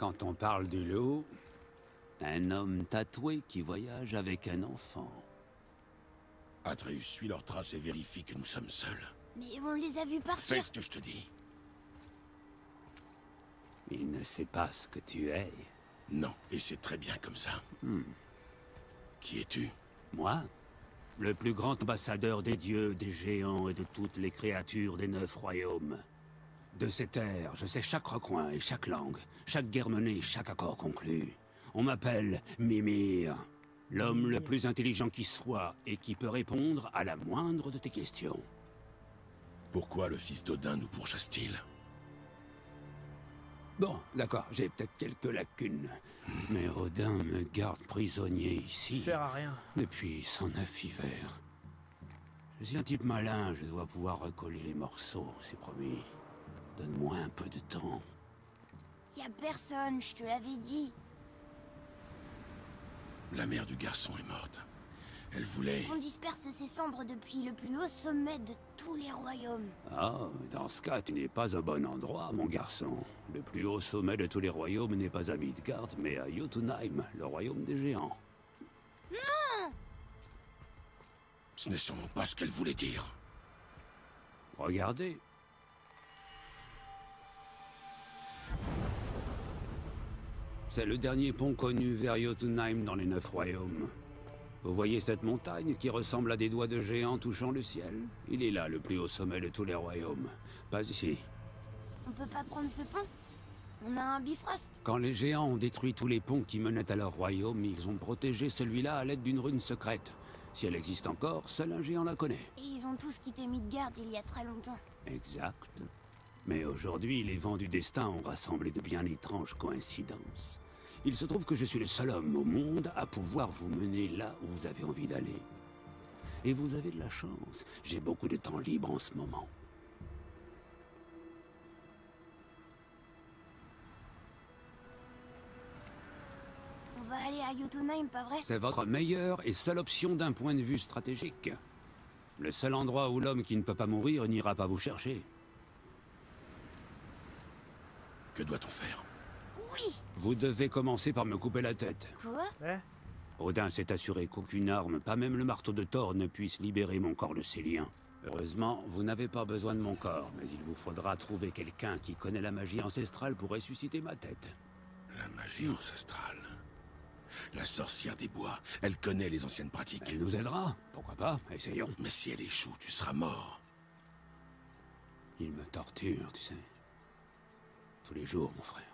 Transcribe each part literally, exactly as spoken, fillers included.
quand on parle du loup, un homme tatoué qui voyage avec un enfant. Atreus suit leurs traces et vérifie que nous sommes seuls. Mais on les a vus partir. Fais ce que je te dis. Il ne sait pas ce que tu es. Non, et c'est très bien comme ça. Hmm. Qui es-tu? Moi? Le plus grand ambassadeur des dieux, des géants et de toutes les créatures des neuf royaumes. De ces terres, je sais chaque recoin et chaque langue, chaque guerre menée, chaque accord conclu. On m'appelle Mimir, l'homme le plus intelligent qui soit et qui peut répondre à la moindre de tes questions. Pourquoi le fils d'Odin nous pourchasse-t-il? Bon, d'accord, j'ai peut-être quelques lacunes, mais Odin me garde prisonnier ici. Ça sert à rien. Depuis cent neuf hivers. Je suis un type malin, je dois pouvoir recoller les morceaux, c'est promis. Donne-moi un peu de temps. Y a personne, je te l'avais dit. La mère du garçon est morte. Elle voulait... On disperse ses cendres depuis le plus haut sommet de tous les royaumes. Ah, dans ce cas, tu n'es pas au bon endroit, mon garçon. Le plus haut sommet de tous les royaumes n'est pas à Midgard, mais à Jotunheim, le royaume des géants. Non! Ce n'est sûrement pas ce qu'elle voulait dire. Regardez. C'est le dernier pont connu vers Jotunheim dans les neuf royaumes. Vous voyez cette montagne qui ressemble à des doigts de géants touchant le ciel? Il est là, le plus haut sommet de tous les royaumes. Pas ici. On peut pas prendre ce pont? On a un Bifrost. Quand les géants ont détruit tous les ponts qui menaient à leur royaume, ils ont protégé celui-là à l'aide d'une rune secrète. Si elle existe encore, seul un géant la connaît. Et ils ont tous quitté Midgard il y a très longtemps. Exact. Mais aujourd'hui, les vents du destin ont rassemblé de bien étranges coïncidences. Il se trouve que je suis le seul homme au monde à pouvoir vous mener là où vous avez envie d'aller. Et vous avez de la chance. J'ai beaucoup de temps libre en ce moment. On va aller à Jotunheim, pas vrai? C'est votre meilleure et seule option d'un point de vue stratégique. Le seul endroit où l'homme qui ne peut pas mourir n'ira pas vous chercher. Que doit-on faire? Oui! Vous devez commencer par me couper la tête. Quoi? Eh? Odin s'est assuré qu'aucune arme, pas même le marteau de Thor, ne puisse libérer mon corps de ses liens. Heureusement, vous n'avez pas besoin de mon corps, mais il vous faudra trouver quelqu'un qui connaît la magie ancestrale pour ressusciter ma tête. La magie ancestrale. La sorcière des bois. Elle connaît les anciennes pratiques. Elle nous aidera, pourquoi pas, essayons. Mais si elle échoue, tu seras mort. Il me torture, tu sais. Tous les jours, mon frère.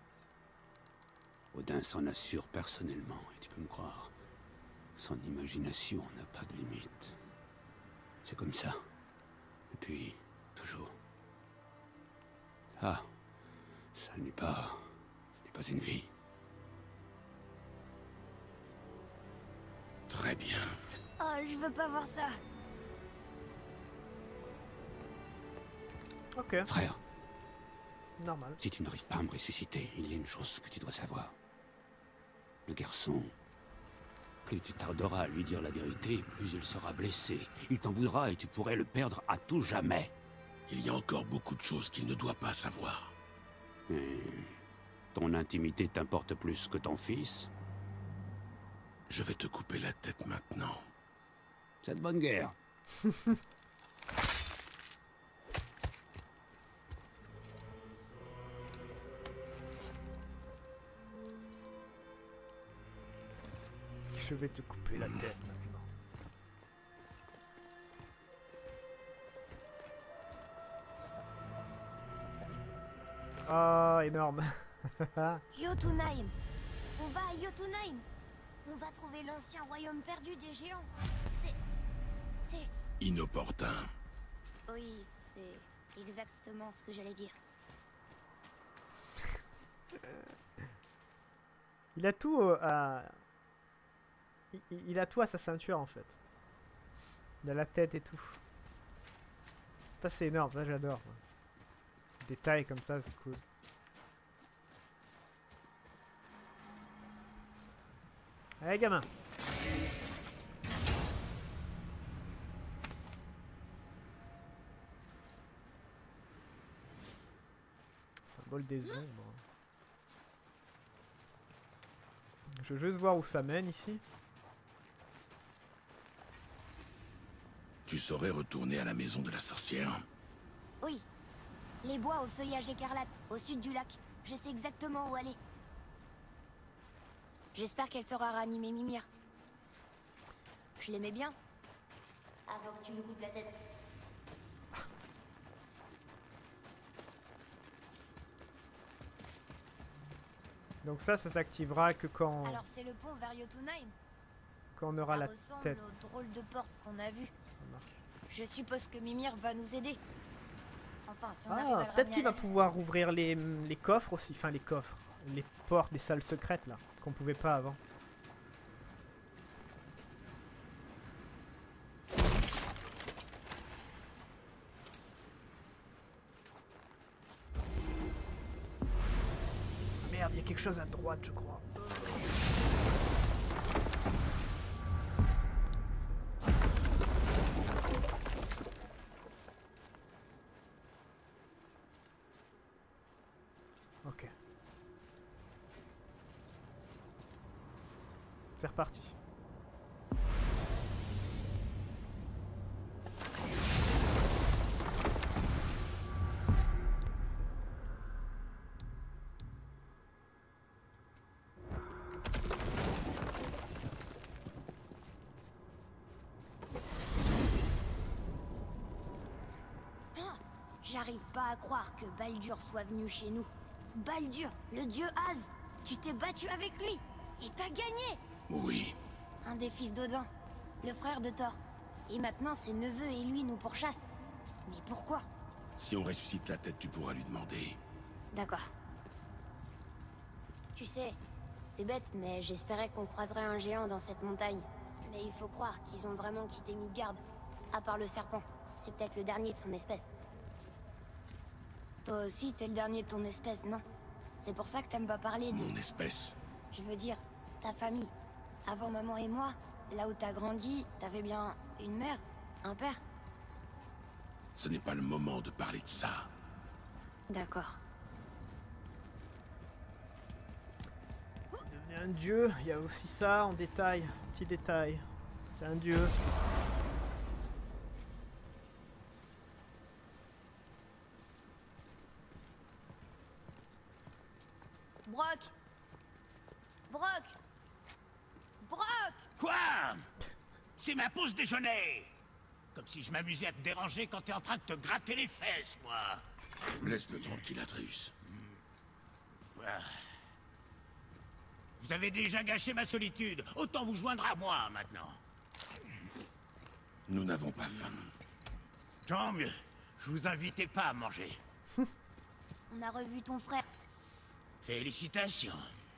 Odin s'en assure personnellement, et tu peux me croire. Son imagination n'a pas de limite. C'est comme ça. Depuis toujours. Ah, ça n'est pas... ce n'est pas une vie. Très bien. Oh, je veux pas voir ça. Ok, Frère, normal. si tu n'arrives pas à me ressusciter, il y a une chose que tu dois savoir. Le garçon, plus tu tarderas à lui dire la vérité, plus il sera blessé. Il t'en voudra et tu pourrais le perdre à tout jamais. Il y a encore beaucoup de choses qu'il ne doit pas savoir. Et ton intimité t'importe plus que ton fils? Je vais te couper la tête maintenant. C'est de bonne guerre. Je vais te couper la tête maintenant. Ah, énorme. Jotunheim. On va à Jotunheim. On va trouver l'ancien royaume perdu des géants. C'est... C'est... Inopportun. Oui, c'est exactement ce que j'allais dire. Il a tout euh, à... Il, il a tout à sa ceinture en fait. Il a la tête et tout. Ça c'est énorme, ça j'adore. Des tailles comme ça, c'est cool. Allez gamin. Symbole des ombres. Je veux juste voir où ça mène ici. Tu saurais retourner à la maison de la sorcière? Oui. Les bois au feuillage écarlate, au sud du lac. Je sais exactement où aller. J'espère qu'elle saura ranimer Mimir. Je l'aimais bien. Avant que tu lui coupes la tête. Donc ça, ça s'activera que quand, Alors c'est le pont vers Jotunheim. quand on aura Ça la ressemble tête. au drôle de porte qu'on a vu. Ça marche. Je suppose que Mimir va nous aider. Enfin, si on arrive à Ah, le peut-être ramener qu'il à va la- pouvoir ouvrir les, les coffres aussi. Enfin, les coffres. Les portes, les salles secrètes, là. Qu'on pouvait pas avant. Ah, merde, il y a quelque chose à droite, je crois. Ok. C'est reparti. J'arrive pas à croire que Baldur soit venu chez nous. Baldur, le dieu Az. Tu t'es battu avec lui. Et t'as gagné. Oui. Un des fils d'Odin, le frère de Thor. Et maintenant ses neveux et lui nous pourchassent. Mais pourquoi? Si on ressuscite la tête, tu pourras lui demander. D'accord. Tu sais, c'est bête, mais j'espérais qu'on croiserait un géant dans cette montagne. Mais il faut croire qu'ils ont vraiment quitté Midgard. À part le serpent. C'est peut-être le dernier de son espèce. Toi aussi, t'es le dernier de ton espèce, non? C'est pour ça que t'aimes pas parler de... Mon espèce. Je veux dire, ta famille. Avant maman et moi, là où t'as grandi, t'avais bien une mère, un père. Ce n'est pas le moment de parler de ça. D'accord. Devenir un dieu, il y a aussi ça en détail. Petit détail. C'est un dieu. Brock! Brock! Brock! Quoi? C'est ma pause déjeuner. Comme si je m'amusais à te déranger quand t'es en train de te gratter les fesses, moi. Laisse-le tranquille, Atreus. Ah. Vous avez déjà gâché ma solitude. Autant vous joindre à moi, maintenant. Nous n'avons pas faim. Tant mieux. Je vous invitais pas à manger. On a revu ton frère. Félicitations.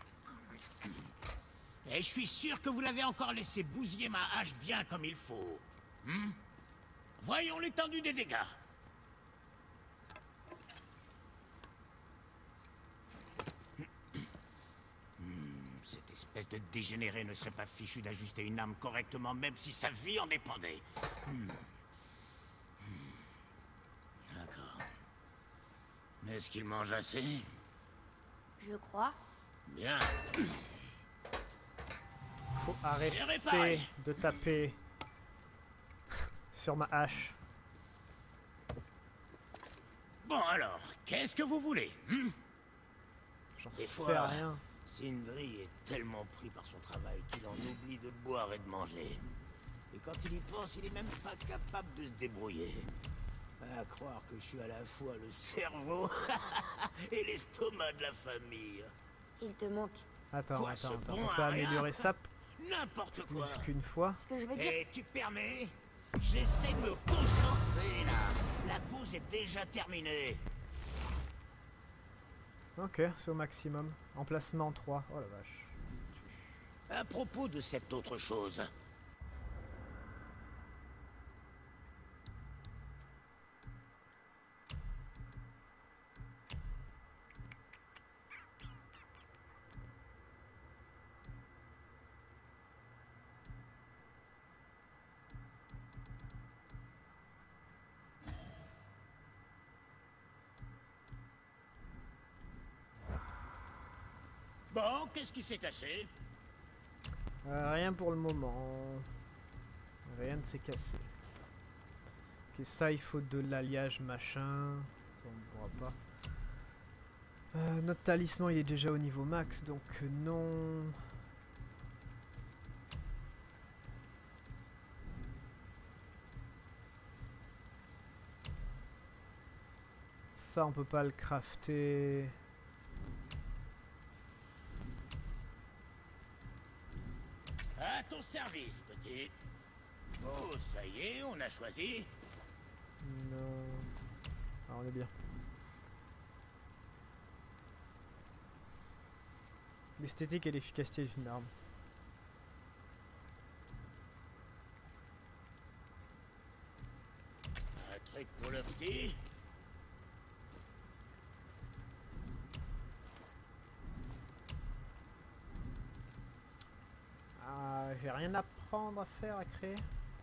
Et je suis sûr que vous l'avez encore laissé bousiller ma hache bien comme il faut. Hmm? Voyons l'étendue des dégâts. Hmm, cette espèce de dégénéré ne serait pas fichu d'ajuster une arme correctement, même si sa vie en dépendait. Hmm. Hmm. D'accord. Mais est-ce qu'il mange assez? Je crois. Bien. Faut réparé. arrêter de taper sur ma hache. Bon alors, qu'est-ce que vous voulez, hmm? J'en Des sais fois- rien. Sindri est tellement pris par son travail qu'il en oublie de boire et de manger. Et quand il y pense, il est même pas capable de se débrouiller. À croire que je suis à la fois le cerveau et l'estomac de la famille. Il te manque. Attends, Toi, ce attends, attends. bon On peut à rien. améliorer ça N'importe quoi. plus qu'une fois. Ce que je veux dire, Et tu permets? J'essaie de me concentrer là. La pause est déjà terminée. Ok, c'est au maximum. Emplacement trois. Oh la vache. À propos de cette autre chose. Bon, qu'est-ce qui s'est cassé? Euh, rien pour le moment. Rien ne s'est cassé. Ok, ça, il faut de l'alliage machin. Ça, on ne pourra pas. Euh, notre talisman, il est déjà au niveau max, donc euh, non. Ça, on peut pas le crafter. À ton service, petit. Oh, ça y est, on a choisi. Non. Ah, on est bien. L'esthétique et l'efficacité d'une arme. Un truc pour le petit. Ah, j'ai rien à prendre à faire, à créer.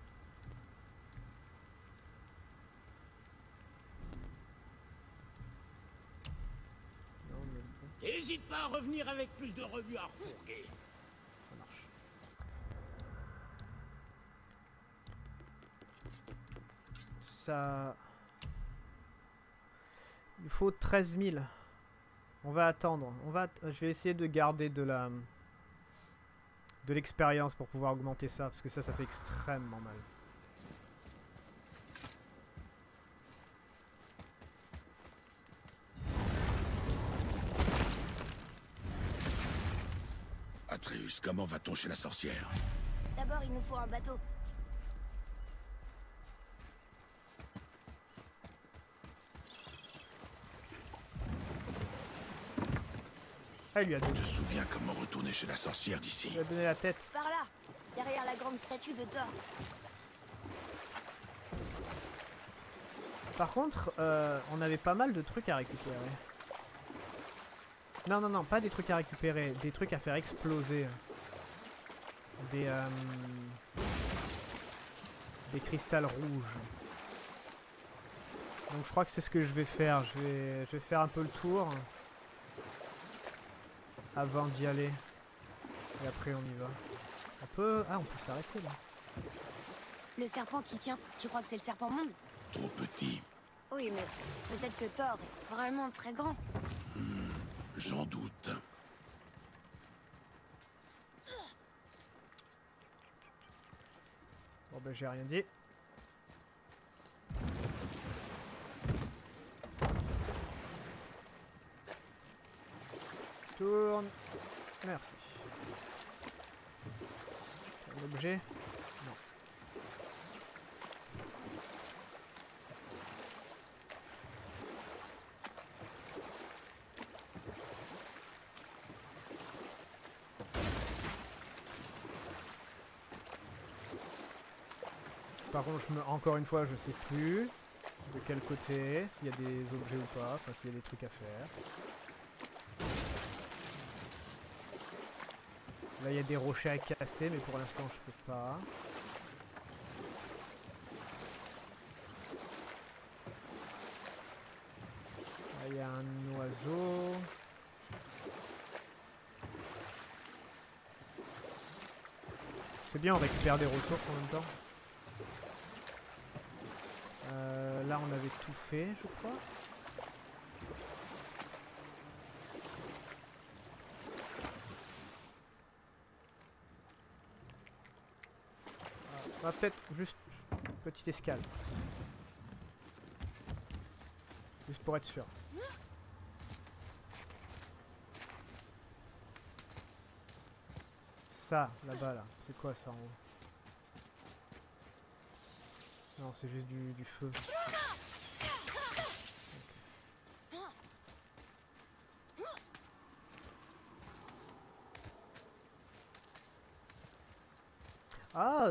Non, mais bon, N'hésite pas à revenir avec plus de rebuts à refourguer. ça marche. Ça... Il nous faut treize mille. On va attendre. On va att- Je vais essayer de garder de la... de l'expérience pour pouvoir augmenter ça, parce que ça, ça fait extrêmement mal. Atreus, comment va-t-on chez la sorcière? D'abord, il nous faut un bateau. Ah, il lui a Tu donné, te souviens comment retourner chez la sorcière d'ici? il lui a donné la tête. Par là, derrière la grande statue de Thor. Par contre, euh, on avait pas mal de trucs à récupérer. Non, non, non, pas des trucs à récupérer, des trucs à faire exploser. Des, euh, des cristals rouges. Donc je crois que c'est ce que je vais faire. Je vais, je vais faire un peu le tour avant d'y aller. Et après on y va. On peut... Ah, on peut s'arrêter là. Le serpent qui tient, tu crois que c'est le serpent monde? Trop petit. Oui, mais peut-être que Thor est vraiment très grand. J'en doute. Bon ben j'ai rien dit. Tourne. Merci. Un objet? Non. Par contre, je me... encore une fois, je sais plus de quel côté, s'il y a des objets ou pas, enfin s'il y a des trucs à faire. Là, il y a des rochers à casser, mais pour l'instant, je peux pas. Là, il y a un oiseau. C'est bien, on récupère des ressources en même temps. Euh, là, on avait tout fait, je crois. On va peut-être juste petite escale. Juste pour être sûr. Ça, là-bas, là. C'est quoi ça en haut? Non, c'est juste du, du feu. Ah!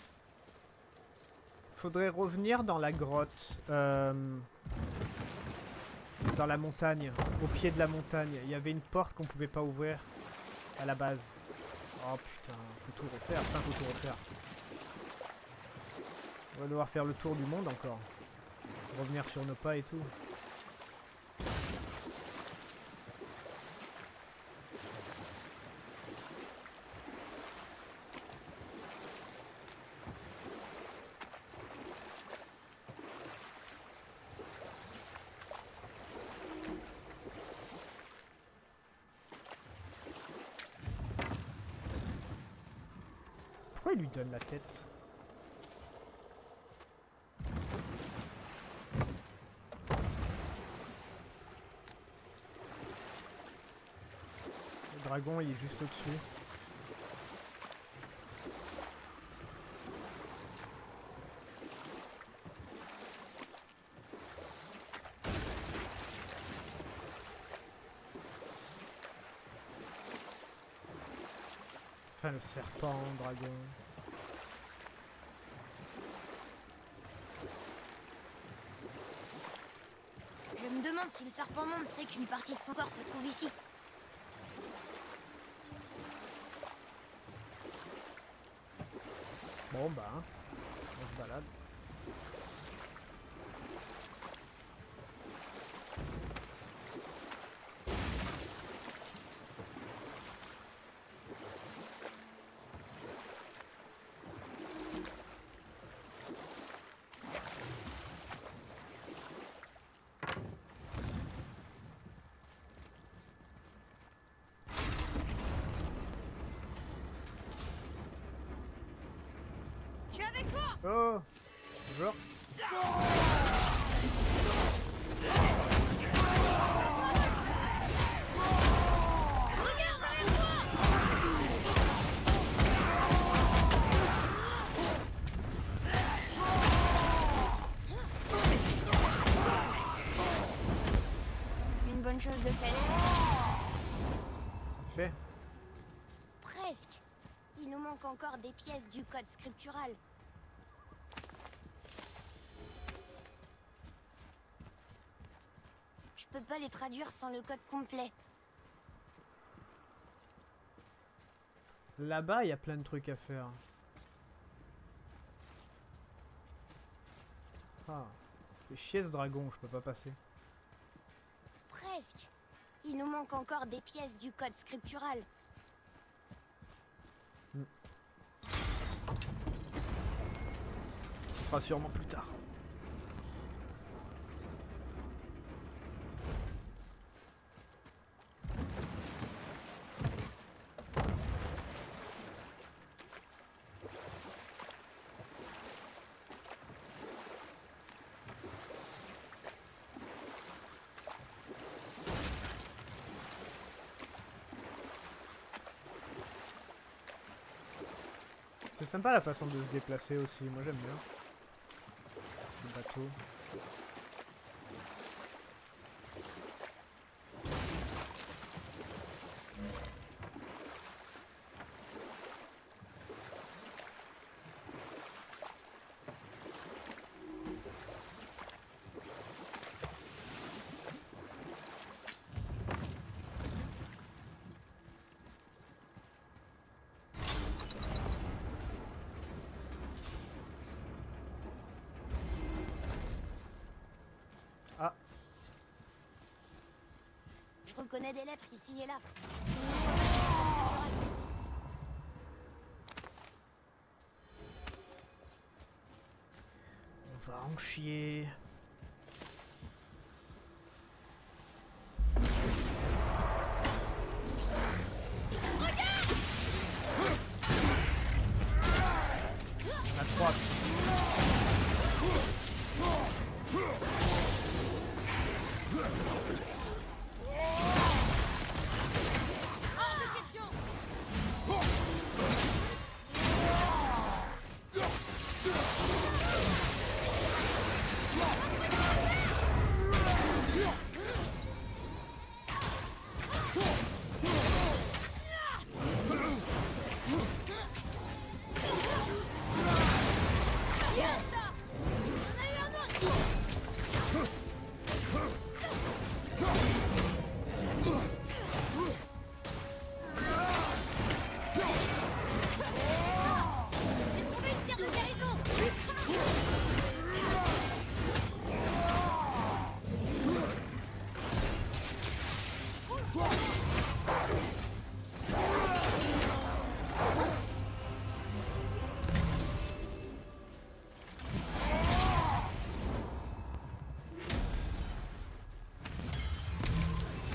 Faudrait revenir dans la grotte. Euh, dans la montagne. Au pied de la montagne. Il y avait une porte qu'on pouvait pas ouvrir. À la base. Oh putain, faut tout refaire. Enfin, faut tout refaire. On va devoir faire le tour du monde encore. Revenir sur nos pas et tout. Pourquoi il lui donne la tête? Le dragon il est juste au-dessus. Enfin, le serpent, le dragon. Je me demande si le serpent monde sait qu'une partie de son corps se trouve ici. Bon bah, hein, on se balade. Je suis avec toi. Oh, bonjour. Regarde avec moi. Une bonne chose de faite. C'est fait. Presque. Il nous manque encore des pièces du code scriptural. Je peux pas les traduire sans le code complet. Là-bas, il y a plein de trucs à faire. Ah, c'est chier ce dragon, je peux pas passer. Presque. Il nous manque encore des pièces du code scriptural. Ce sera sûrement plus tard. C'est sympa la façon de se déplacer aussi, moi j'aime bien. Le bateau. Ah, Je reconnais des lettres ici et là. on va en chier. On a trois.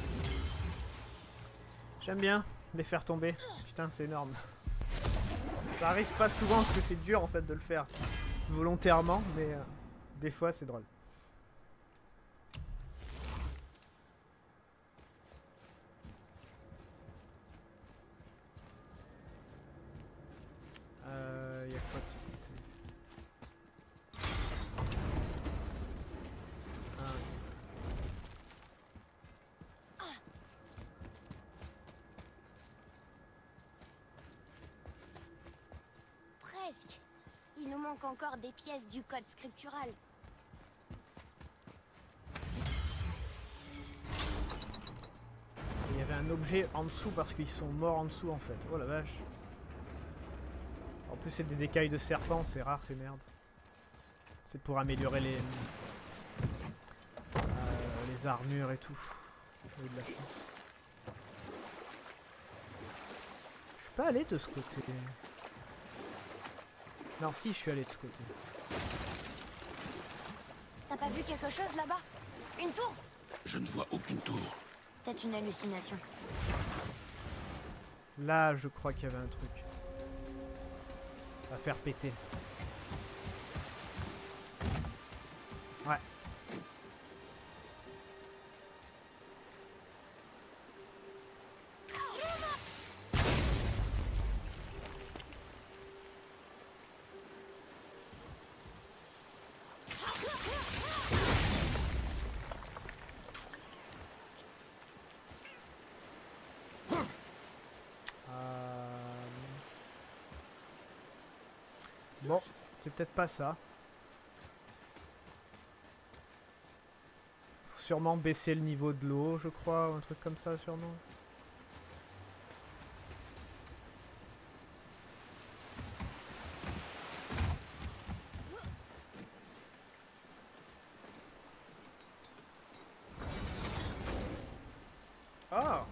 J'aime bien les faire tomber. Putain, c'est énorme. Ça arrive pas souvent parce que c'est dur en fait de le faire volontairement, mais euh, des fois c'est drôle. Euh, y a quoi de ce côté? Ah, oui. Presque. Il nous manque encore des pièces du code scriptural. Il y avait un objet en dessous parce qu'ils sont morts en dessous en fait. Oh la vache. En plus c'est des écailles de serpent, c'est rare ces merdes. C'est pour améliorer les... Euh, les armures et tout. J'ai eu de la chance. Je suis pas allé de ce côté. Non si, je suis allé de ce côté. T'as pas vu quelque chose là-bas? Une tour? Je ne vois aucune tour. Peut-être une hallucination. Là, je crois qu'il y avait un truc. À faire péter. Ouais. Bon, c'est peut-être pas ça. Faut sûrement baisser le niveau de l'eau, je crois, ou un truc comme ça, sûrement. Ah!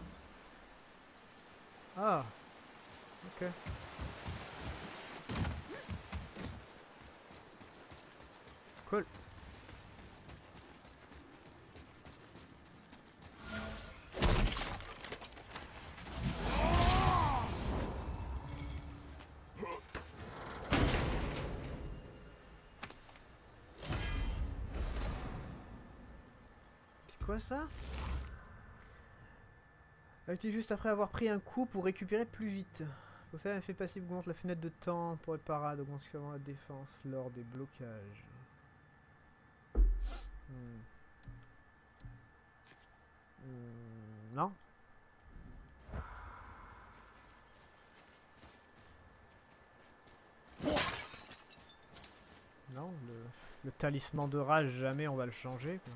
Ah! Ok. Cool. C'est quoi ça? Active juste après avoir pris un coup pour récupérer plus vite. Vous savez, un effet passif augmente la fenêtre de temps pour les parades, augmente sûrement la défense lors des blocages. Hmm. Hmm, non. Non, le, le talisman de rage, jamais on va le changer, quoi.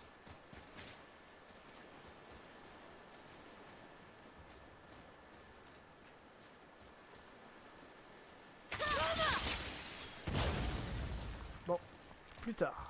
Bon, plus tard.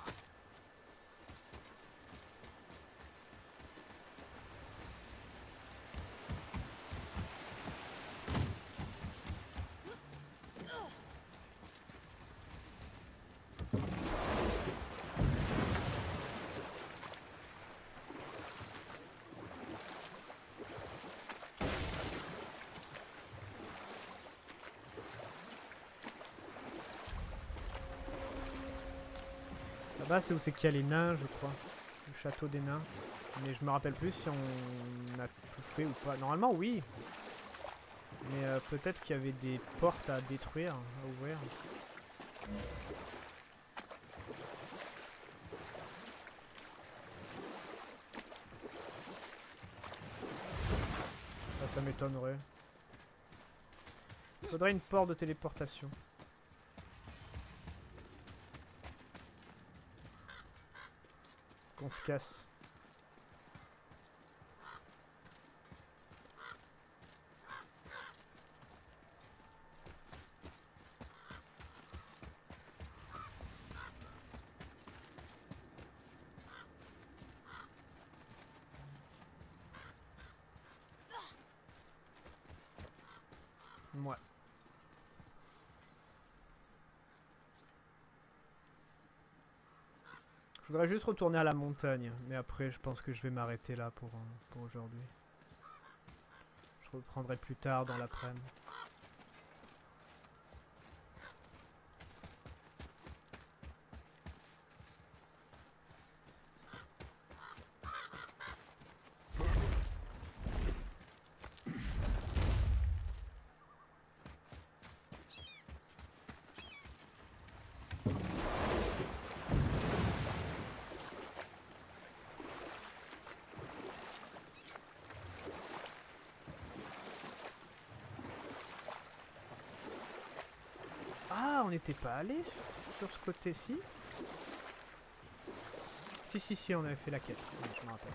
Là-bas, c'est où c'est qu'il y a les nains, je crois. Le château des nains. Mais je me rappelle plus si on a tout fait ou pas. Normalement, oui. Mais euh, peut-être qu'il y avait des portes à détruire, à ouvrir. Ça, ça m'étonnerait. Faudrait une porte de téléportation. Qu'on se casse. Ouais. Je voudrais juste retourner à la montagne, mais après je pense que je vais m'arrêter là pour, pour aujourd'hui. Je reprendrai plus tard dans l'après-midi. on n'était pas allé sur, sur ce côté-ci. Si, si, si, on avait fait la quête. Oui, je me rappelle.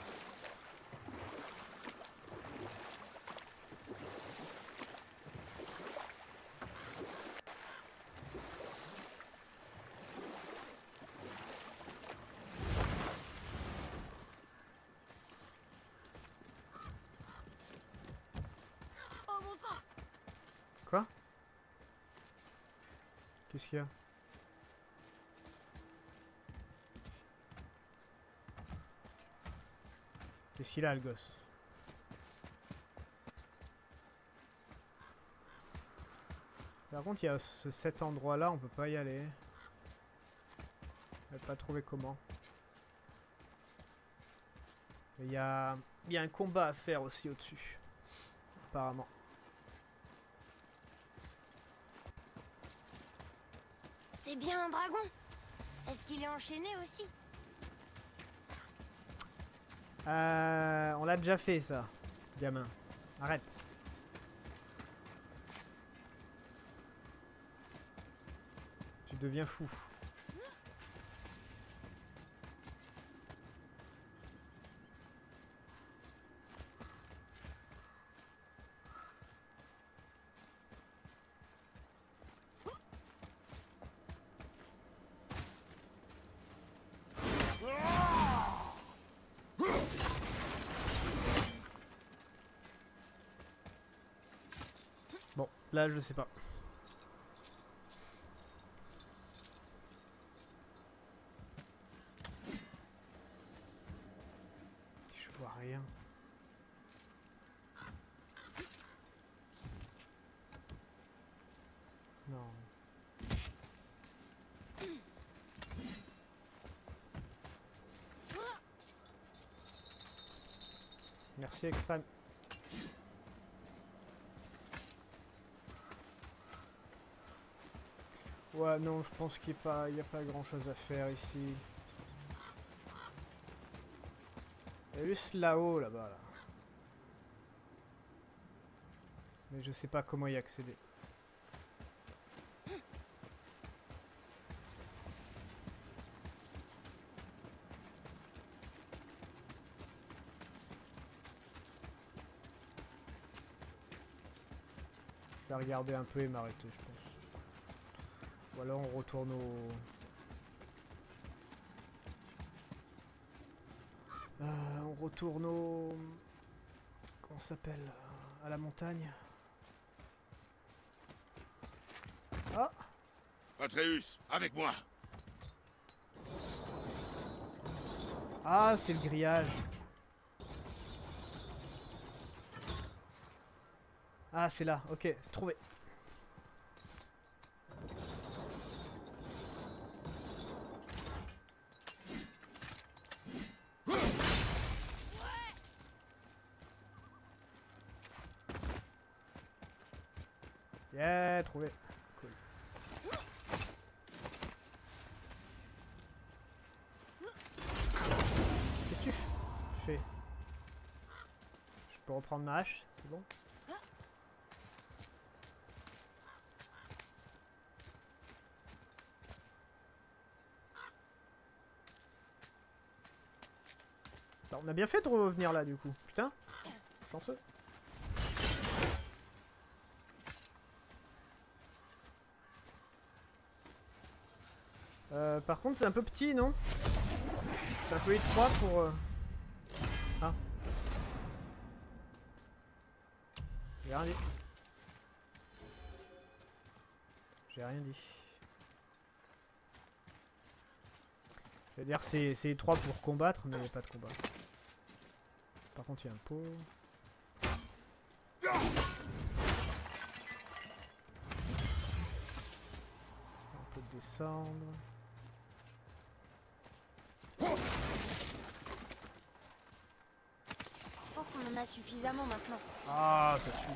Oh bon sang! Quoi? Qu'est-ce qu'il y a? Qu'est-ce qu'il a, le gosse? Par contre, il y a ce, cet endroit-là, on peut pas y aller. Je n'ai pas trouvé comment. Il y a, il y a un combat à faire aussi au-dessus. Apparemment. C'est bien un dragon. Est-ce qu'il est enchaîné aussi? Euh, on l'a déjà fait ça, gamin. Arrête. Tu deviens fou. Bon, là je sais pas. Je vois rien. Non. Merci Extrême. Ouais, non, je pense qu'il n'y a pas, il y a pas grand chose à faire ici. Il y a juste là-haut, là-bas, là. Mais je sais pas comment y accéder. Je vais regarder un peu et m'arrêter, je pense. Ou alors on retourne au... Euh, on retourne au... Comment ça s'appelle? À la montagne. Ah! Atreus, avec moi. Ah, c'est le grillage. Ah, c'est là, ok, trouvé. Yeah, trouvé. Cool. Qu'est-ce que tu fais? Je peux reprendre ma hache, c'est bon? On a bien fait de revenir là du coup. Putain, chanceux. Euh, par contre c'est un peu petit, non? C'est un peu étroit pour... Euh... Ah. J'ai rien dit. J'ai rien dit. Je veux dire c'est étroit pour combattre mais il n'y a pas de combat. Par contre il y a un pot. On peut descendre. Je pense qu'on en a suffisamment maintenant. Ah, ça tue.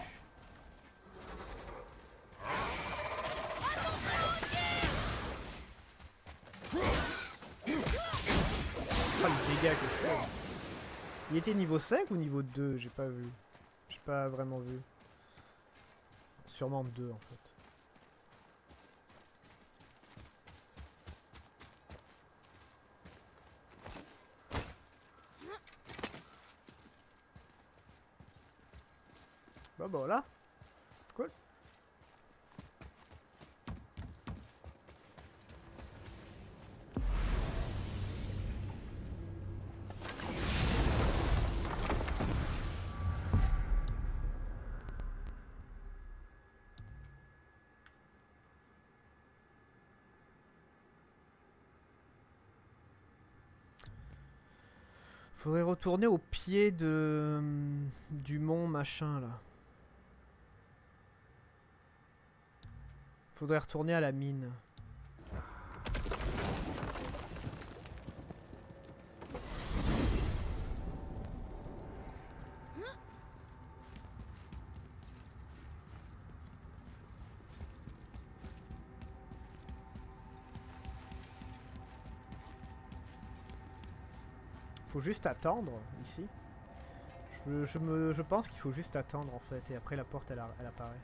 Ah, le dégât que je fais. Il était niveau cinq ou niveau deux? J'ai pas vu. J'ai pas vraiment vu. Sûrement deux en fait. Oh bah voilà. Cool. Faudrait retourner au pied de du mont machin là. Faudrait retourner à la mine. Faut juste attendre ici. Je, je, me, je pense qu'il faut juste attendre en fait et après la porte elle, elle apparaît.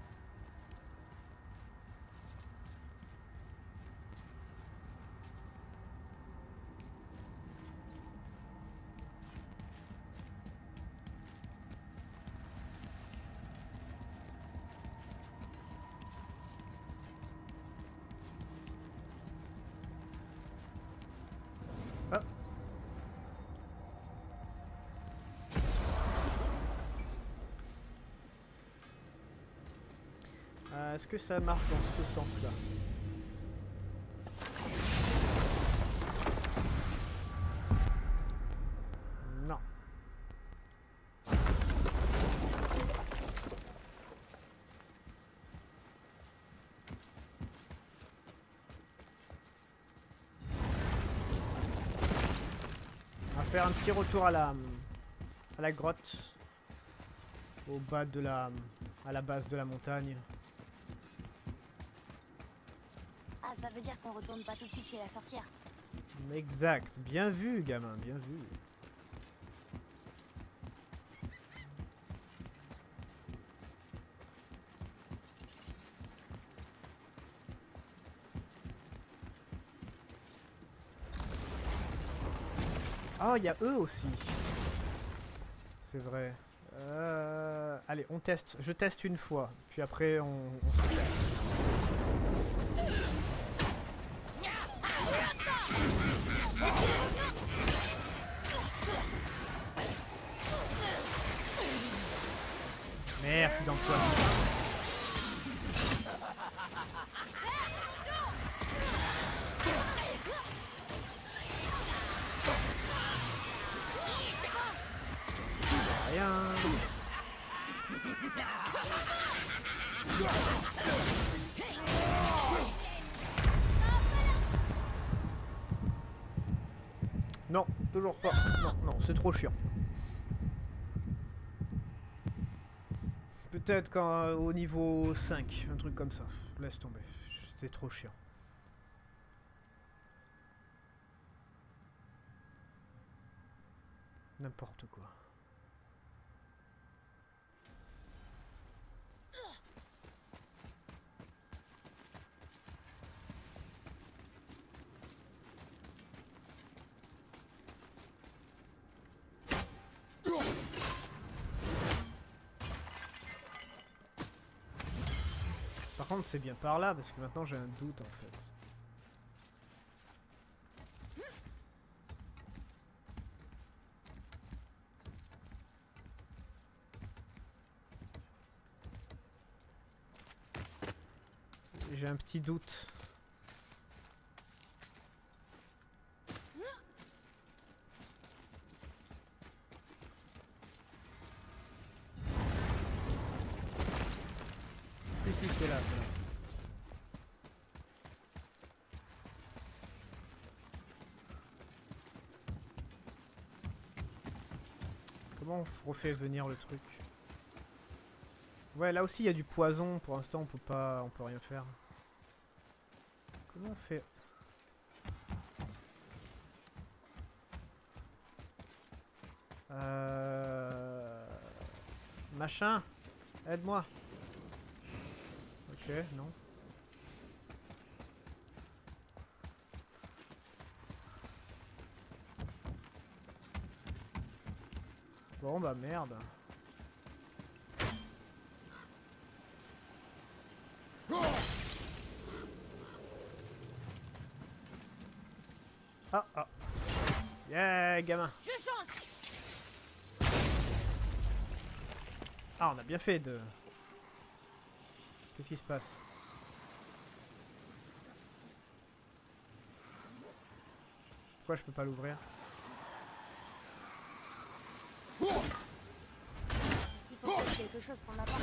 Est-ce que ça marche dans ce sens-là? Non. On va faire un petit retour à la à la grotte, au bas de la à la base de la montagne. Ça veut dire qu'on retourne pas tout de suite chez la sorcière. Exact. Bien vu, gamin, bien vu. Oh, il y a eux aussi. C'est vrai. Euh... Allez, on teste. Je teste une fois. Puis après, on, on se teste. Merci d'Antoine. Rien. Non, toujours pas. Non, non, c'est trop chiant. Peut-être quand euh, au niveau cinq, un truc comme ça. Laisse tomber. C'est trop chiant. N'importe quoi. Par contre, c'est bien par là, parce que maintenant j'ai un doute en fait. J'ai un petit doute. Si, si, c'est là, c'est là. Comment on refait venir le truc? Ouais, là aussi il y a du poison. Pour l'instant, on peut pas, on peut rien faire. Comment on fait? Euh... Machin, aide-moi. Ok, non. Bon bah merde. Ah ah. Yeah, gamin. Je chante. Ah, on a bien fait de... Qu'est-ce qui se passe? Pourquoi je peux pas l'ouvrir? Il faut faire quelque chose qu'on n'a pas.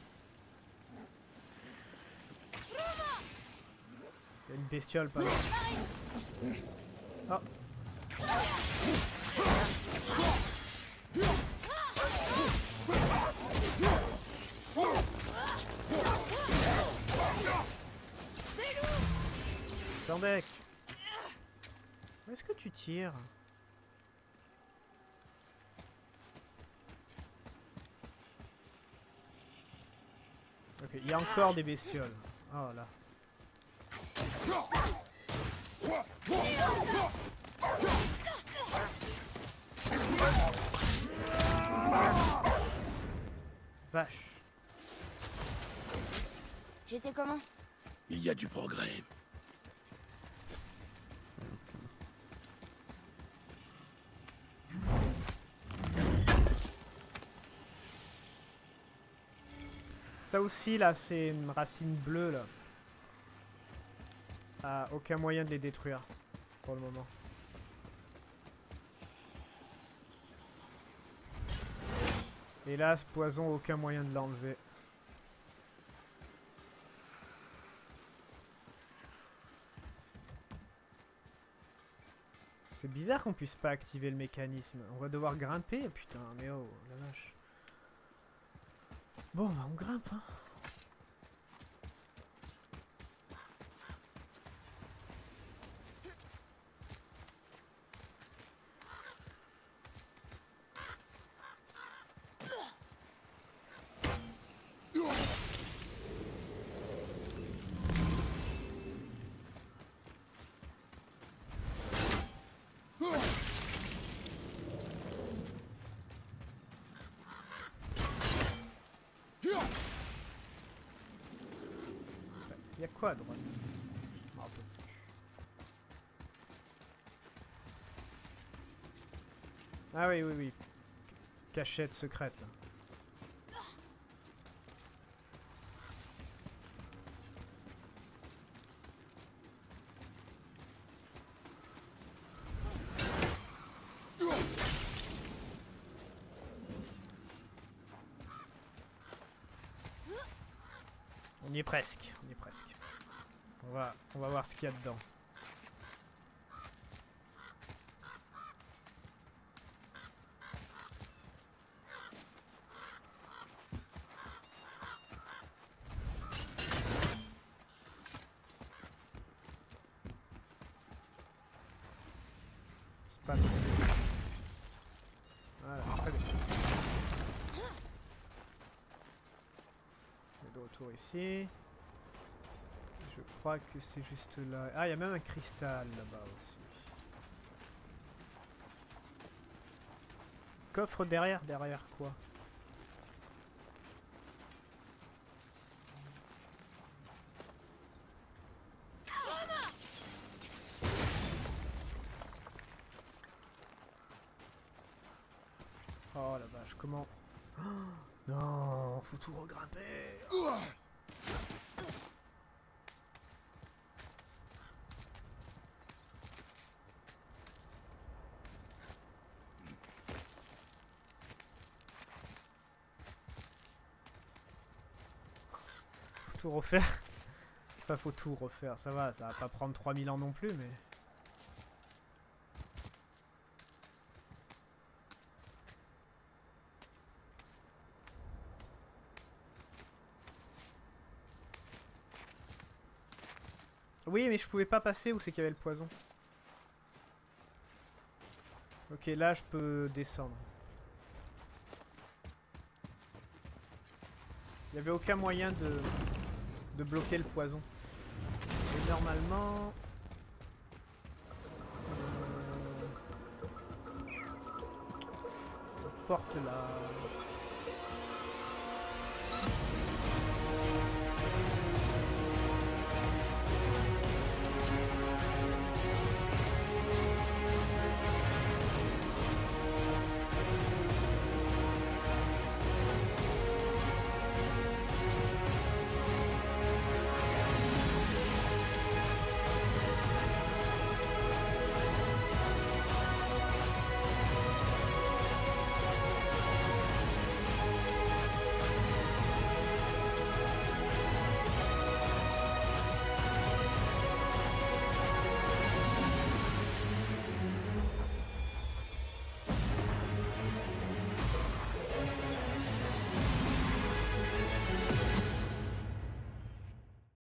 Il y a une bestiole pas loin. Oh. Tandek. Où est-ce que tu tires? Ok, il y a encore des bestioles. Oh là. Vache. J'étais comment? Il y a du progrès. Ça aussi là, c'est une racine bleue là. Ah, aucun moyen de les détruire pour le moment. Et là, ce poison, aucun moyen de l'enlever. C'est bizarre qu'on puisse pas activer le mécanisme. On va devoir grimper, putain, mais oh, la vache. Bon, bah on grimpe, hein. Y'a quoi à droite? Ah, bon. Ah oui, oui, oui. Cachette secrète là. On y est presque, on y est presque. On va, on va voir ce qu'il y a dedans. C'est pas très bien. Voilà, très bien. On est de retour ici. Je crois que c'est juste là. Ah, il y a même un cristal là-bas aussi. Coffre derrière, derrière quoi? Oh la vache, comment... Oh, non, faut tout regrimper. Oh. Tout refaire. Enfin, faut tout refaire, ça va, ça va pas prendre trois mille ans non plus, mais... Oui, mais je pouvais pas passer où c'est qu'il y avait le poison. Ok, là, je peux descendre. Il n'y avait aucun moyen de... de bloquer le poison. Et normalement... Euh... Porte là...